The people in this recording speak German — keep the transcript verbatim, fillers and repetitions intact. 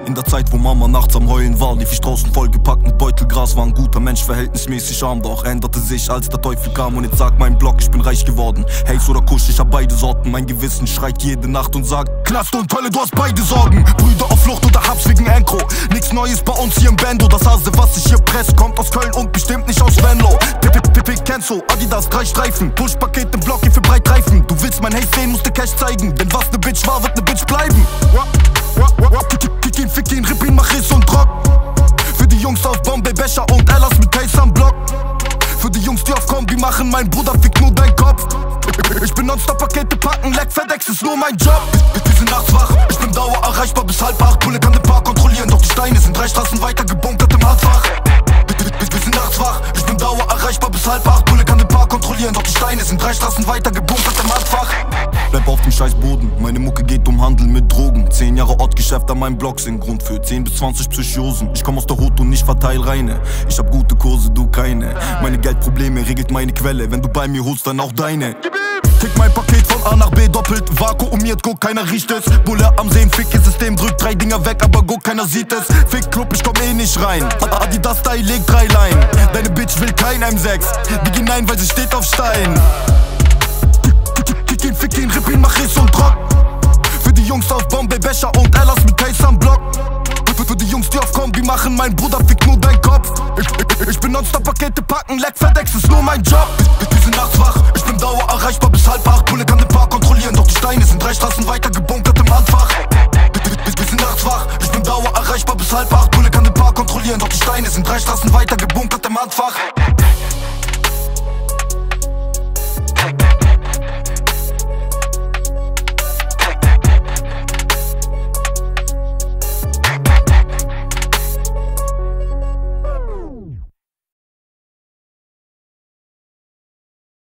In der Zeit, wo Mama nachts am Heulen war, lief ich draußen vollgepackt mit Beutelgras. War ein guter Mensch, verhältnismäßig arm, doch änderte sich, als der Teufel kam. Und jetzt sagt mein Block, ich bin reich geworden. Haze oder Kusch, ich hab beide Sorten. Mein Gewissen schreit jede Nacht und sagt: Knast und Hölle, du hast beide Sorgen. Brüder auf Flucht oder Habs wegen Encro. Nix Neues bei uns hier im Bando. Das Hase, was sich hier presst, kommt aus Köln und bestimmt nicht aus Venlo. Pipi, Pipi, Kenzo, Adidas, drei Streifen. Push-Paket im Block hier für Breitreifen. Du willst mein Haze sehen, musst du Cash zeigen. Denn was ne Bitch war, wird ne Bitch bleiben. Kick ihn, fick ihn, rip ihn, mach Riss und Rock. Für die Jungs auf Bombay, Becher und Ellas mit Case am Block. Für die Jungs, die auf Kombi machen, mein Bruder fickt nur dein Kopf. Ich bin nonstop Pakete packen, Leck, FedEx ist nur mein Job. Wir sind nachts wach, ich bin dauer erreichbar bis halb acht. Bulle kann den Park kontrollieren, doch die Steine sind drei Straßen weiter gebunkert im Hartfach. Wir sind nachts wach, ich bin dauer erreichbar bis halb acht. Bulle kann den Park kontrollieren, doch die Steine sind drei Straßen weiter gebunkert im Hartfach. Bleib auf dem scheiß Boden, meine Mucke geht um Handel mit Drogen. Zehn Jahre Ortgeschäft an meinem Block sind Grund für zehn bis zwanzig Psychosen. Ich komm aus der Hut und ich verteil reine. Ich hab gute Kurse, du keine. Meine Geldprobleme regelt meine Quelle. Wenn du bei mir holst, dann auch deine. Kick mein Paket von A nach B doppelt, vakuumiert, guck, keiner riecht es. Bulle am Sehen, fick ihr System, drückt drei Dinger weg, aber guck, keiner sieht es. Fick Club, ich komm eh nicht rein. Adidas Style, leg drei Line. Deine Bitch will kein M sechs, die geht nein, weil sie steht auf Stein. Kick ihn, fick ihn, rip ihn, mach Riss und Rock. Für die Jungs auf Bombay, Becher und Ellas mit Case am Block. Für die Jungs, die auf Kombi machen, mein Bruder fickt nur dein Kopf. Ich, ich, ich bin nonstop Pakete packen, Leck, FedEx ist nur mein Job. Wir sind nachts wach, ich bin dauer erreichbar bis halb acht. Bulle kann den Park kontrollieren, doch die Steine sind drei Straßen weiter gebunkert im Handfach. Wir sind nachts wach, ich bin dauer erreichbar bis halb acht. Bulle kann den Park kontrollieren, doch die Steine sind drei Straßen weiter gebunkert im Handfach.